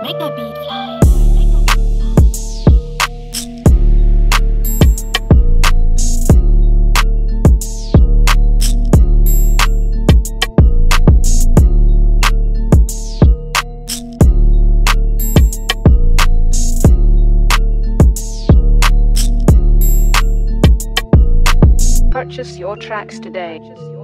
Make the beat fly. Purchase your tracks today.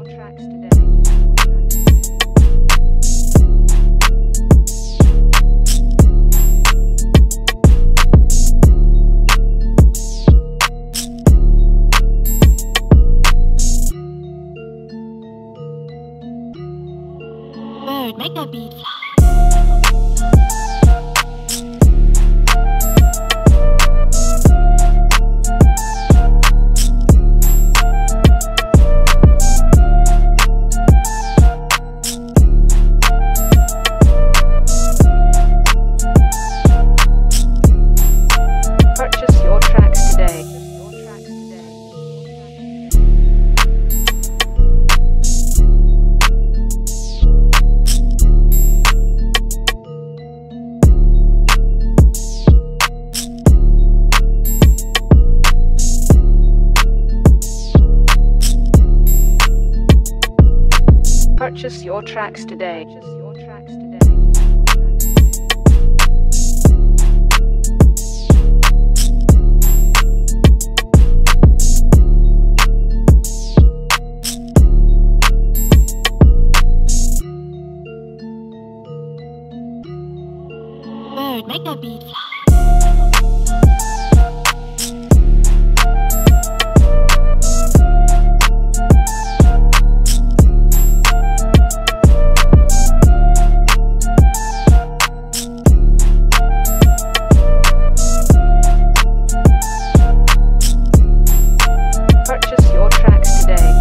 Bird, make the beat fly. Purchase your tracks today. Purchase your tracks today. Bird, make the beat fly. Purchase your tracks today.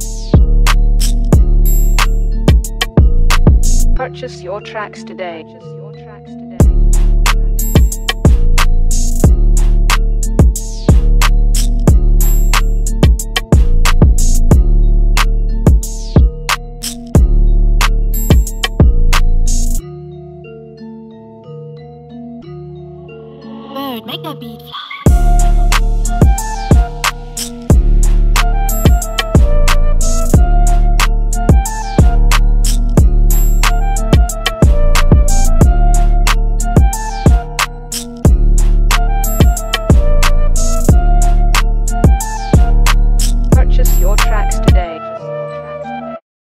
Purchase your tracks today.